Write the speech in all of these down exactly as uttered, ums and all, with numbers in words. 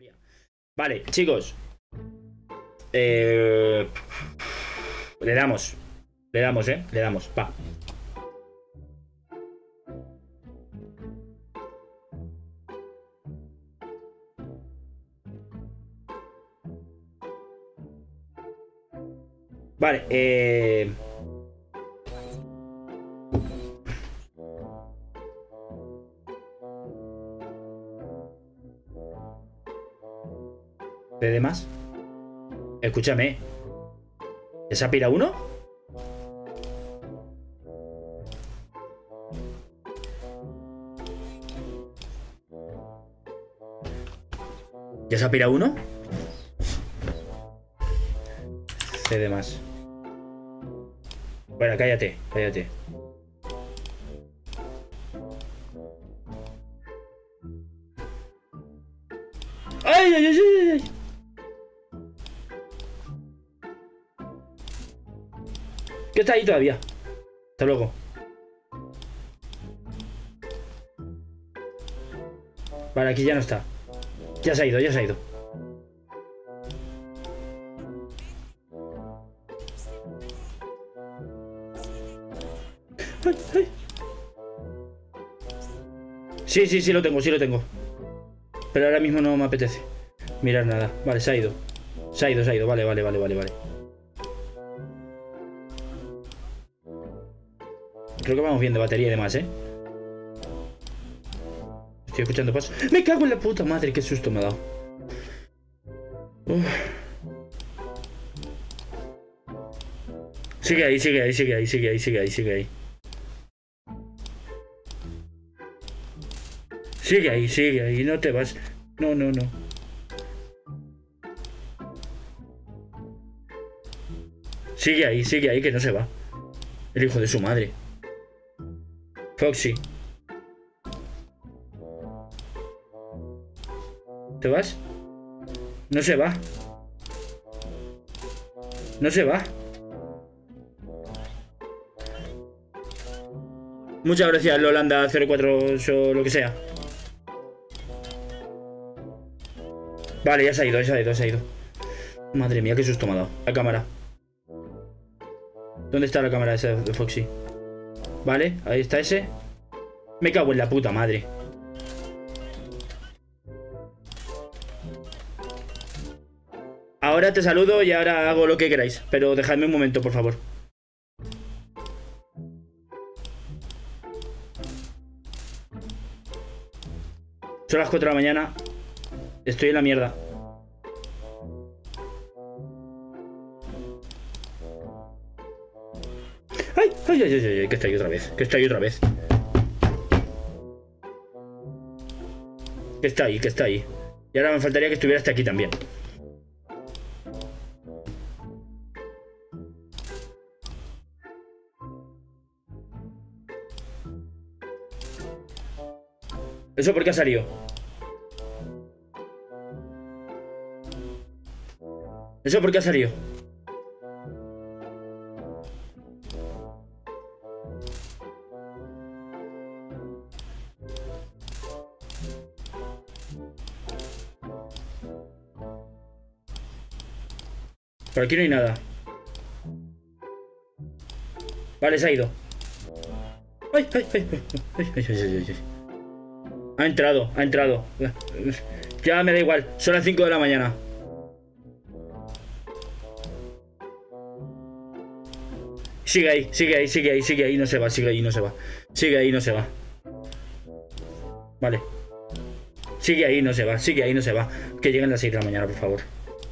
Vale, chicos. Eh... Le damos. Le damos, eh. Le damos. Va. Vale, eh... ¿de demás? Escúchame. ¿Ya se ha pirado uno? ¿Ya se ha pirado uno? C de más. Bueno, cállate, cállate. ¡Ay, ay, ay, ay, ay! ¿Qué está ahí todavía? Hasta luego. Vale, aquí ya no está. Ya se ha ido, ya se ha ido. Ay, ay. Sí, sí, sí lo tengo, sí lo tengo. Pero ahora mismo no me apetece mirar nada. Vale, se ha ido. Se ha ido, se ha ido. Vale, vale, vale, vale, vale. Creo que vamos bien de batería y demás, ¿eh? Estoy escuchando pasos. ¡Me cago en la puta madre! ¡Qué susto me ha dado! Uf. Sigue ahí, sigue ahí, sigue ahí, sigue ahí, sigue ahí, sigue ahí. Sigue ahí, sigue ahí, no te vas. No, no, no. Sigue ahí, sigue ahí, que no se va. El hijo de su madre. Foxy. ¿Te vas? No se va. No se va. Muchas gracias, Lolanda cero cuatro o lo que sea. Vale, ya se ha ido, ya se ha ido, ya se ha ido. Madre mía, qué susto me ha dado. La cámara. ¿Dónde está la cámara esa de Foxy? Vale, ahí está ese. Me cago en la puta madre. Ahora te saludo y ahora hago lo que queráis. Pero dejadme un momento, por favor. Son las cuatro de la mañana. Estoy en la mierda. ¡Ay! ¡Ay, ay, ay, ay! Que está ahí otra vez. Que está ahí otra vez. Que está ahí, que está ahí. Y ahora me faltaría que estuviera hasta aquí también. ¿Eso por qué ha salido? ¿Eso por qué ha salido? Por aquí no hay nada. Vale, se ha ido. ¡Ay, ay, ay! ¡Ay, ay, ay, ay, ay! Ha entrado, ha entrado. Ya me da igual, son las cinco de la mañana. Sigue ahí, sigue ahí, sigue ahí, sigue ahí, no se va, sigue ahí, no se va. Sigue ahí, no se va. Vale. Sigue ahí, no se va, sigue ahí, no se va. Que lleguen las seis de la mañana, por favor.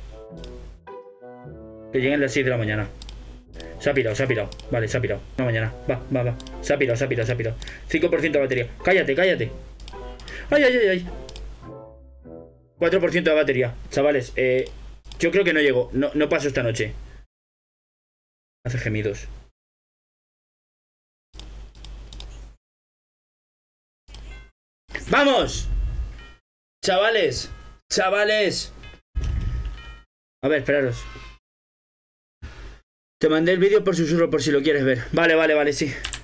Que lleguen las seis de la mañana. Se ha pirado, se ha pirado. Vale, se ha pirado. La mañana. Va, va, va. Se ha pirado, se ha pirado, se ha pirado. cinco por ciento de batería. Cállate, cállate. Ay, ay, ay, ay. cuatro por ciento de batería. Chavales, eh, yo creo que no llego. No, no paso esta noche. Hace gemidos. ¡Vamos! Chavales. Chavales. A ver, esperaros. Te mandé el vídeo por susurro por si lo quieres ver. Vale, vale, vale, sí.